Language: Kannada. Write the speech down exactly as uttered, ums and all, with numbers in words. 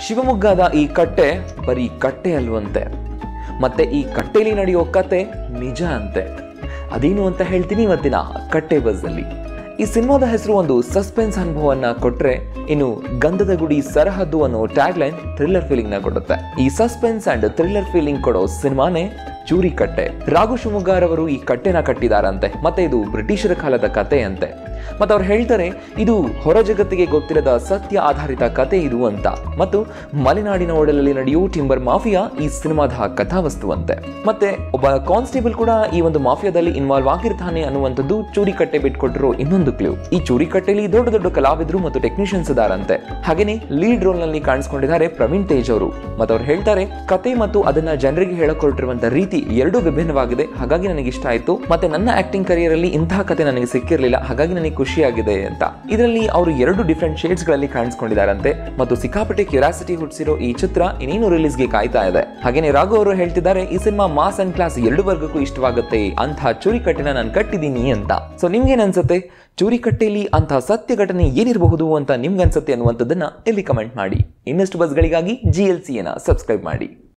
ಶಿವಮೊಗ್ಗದ ಈ ಕಟ್ಟೆ ಬರೀ ಕಟ್ಟೆ ಅಲ್ವಂತೆ, ಮತ್ತೆ ಈ ಕಟ್ಟೆಯಲ್ಲಿ ನಡೆಯೋ ಕತೆ ನಿಜ ಅಂತೆ. ಅದೇನು ಅಂತ ಹೇಳ್ತೀನಿ ಇವತ್ತಿನ ಕಟ್ಟೆ ಬಸ್ಸಲ್ಲಿ. ಈ ಸಿನಿಮಾದ ಹೆಸರು ಒಂದು ಸಸ್ಪೆನ್ಸ್ ಅನುಭವವನ್ನ ಕೊಟ್ರೆ, ಇನ್ನು ಗಂಧದ ಗುಡಿ ಸರಹದ್ದು ಅನ್ನೋ ಟ್ಯಾಗ್ ಲೈನ್ ಥ್ರಿಲ್ಲರ್ ಫೀಲಿಂಗ್ ನ ಕೊಡುತ್ತೆ. ಈ ಸಸ್ಪೆನ್ಸ್ ಅಂಡ್ ಥ್ರಿಲ್ಲರ್ ಫೀಲಿಂಗ್ ಕೊಡೋ ಸಿನಿಮಾನೇ ಚೂರಿಕಟ್ಟೆ. ರಾಘು ಶಿವಮೊಗ್ಗರವರು ಈ ಕಟ್ಟೆನ ಕಟ್ಟಿದಾರಂತೆ, ಮತ್ತೆ ಇದು ಬ್ರಿಟಿಷರ ಕಾಲದ ಕತೆ ಅಂತೆ. ಮತ್ತೆ ಅವ್ರು ಹೇಳ್ತಾರೆ ಇದು ಹೊರ ಜಗತ್ತಿಗೆ ಗೊತ್ತಿರದ ಸತ್ಯ ಆಧಾರಿತ ಕತೆ ಇದು ಅಂತ. ಮತ್ತು ಮಲೆನಾಡಿನ ಒಡಲಲ್ಲಿ ನಡೆಯೋ ಟಿಂಬರ್ ಮಾಫಿಯಾ ಈ ಸಿನಿಮಾದ ಕಥಾವಸ್ತು ಅಂತೆ. ಮತ್ತೆ ಒಬ್ಬ ಕಾನ್ಸ್ಟೇಬಲ್ ಕೂಡ ಈ ಒಂದು ಮಾಫಿಯಾದಲ್ಲಿ ಇನ್ವಾಲ್ವ್ ಆಗಿರ್ತಾನೆ ಅನ್ನುವಂಥದ್ದು ಚೂರಿಕಟ್ಟೆ ಬಿಟ್ಕೊಟ್ಟಿರೋ ಇನ್ನೊಂದು ಕ್ಲೂ. ಈ ಚೂರಿಕಟ್ಟೆಯಲ್ಲಿ ದೊಡ್ಡ ದೊಡ್ಡ ಕಲಾವಿದರು ಮತ್ತು ಟೆಕ್ನಿಷಿಯನ್ಸ್ ಇದಾರಂತೆ. ಹಾಗೇನೆ ಲೀಡ್ ರೋಲ್ ನಲ್ಲಿ ಕಾಣಿಸ್ಕೊಂಡಿದ್ದಾರೆ ಪ್ರವೀಣ್ ತೇಜ್ ಅವರು. ಮತ್ತೆ ಅವ್ರು ಹೇಳ್ತಾರೆ ಕತೆ ಮತ್ತು ಅದನ್ನ ಜನರಿಗೆ ಹೇಳಕೊಟ್ಟಿರುವಂತ ರೀತಿ ಎರಡು ವಿಭಿನ್ನವಾಗಿದೆ, ಹಾಗಾಗಿ ನನಗೆ ಇಷ್ಟ ಆಯ್ತು. ಮತ್ತೆ ನನ್ನ ಆಕ್ಟಿಂಗ್ ಕರಿಯರ್ ಅಲ್ಲಿ ಇಂತಹ ಕತೆ ನನಗೆ ಸಿಕ್ಕಿರಲಿಲ್ಲ, ಹಾಗಾಗಿ ನನಗೆ ಖುಷಿಯಾಗಿದೆ ಅಂತ. ಇದರಲ್ಲಿ ಅವರು ಎರಡು ಡಿಫ್ರೆಂಟ್ ಶೇಡ್ಸ್ ಗಳಲ್ಲಿ ಕಾಣಿಸ್ಕೊಂಡಿದ್ದಾರಂತೆ. ಮತ್ತು ಸಿಕ್ಕಾಪಟ್ಟೆ ಕ್ಯೂರಿಯಾಸಿಟಿ ಹುಟ್ಟಿಸಿರೋ ಈ ಚಿತ್ರ ಇನ್ನೇನು ರಿಲೀಸ್ ಗೆ ಕಾಯ್ತಾ ಇದೆ. ಹಾಗೇನೆ ರಾಘು ಅವರು ಹೇಳ್ತಿದ್ದಾರೆ ಈ ಸಿನಿಮಾ ಮಾಸ್ ಅಂಡ್ ಕ್ಲಾಸ್ ಎರಡು ವರ್ಗಕ್ಕೂ ಇಷ್ಟವಾಗುತ್ತೆ, ಅಂತ ಚೂರಿಕಟ್ಟೆನ ನಾನು ಕಟ್ಟಿದ್ದೀನಿ ಅಂತ. ಸೊ ನಿಮ್ಗೇನ್ ಅನ್ಸುತ್ತೆ? ಚೂರಿಕಟ್ಟೆಯಲ್ಲಿ ಅಂತಹ ಸತ್ಯ ಘಟನೆ ಏನಿರಬಹುದು ಅಂತ ನಿಮ್ಗೆ ಅನ್ಸುತ್ತೆ ಅನ್ನುವಂಥದ್ದನ್ನ ಇಲ್ಲಿ ಕಮೆಂಟ್ ಮಾಡಿ. ಇನ್ನಷ್ಟು ಬಸ್ಗಳಿಗಾಗಿ ಜಿ ಎಲ್ ಸಿ ನ ಸಬ್ಸ್ಕ್ರೈಬ್ ಮಾಡಿ.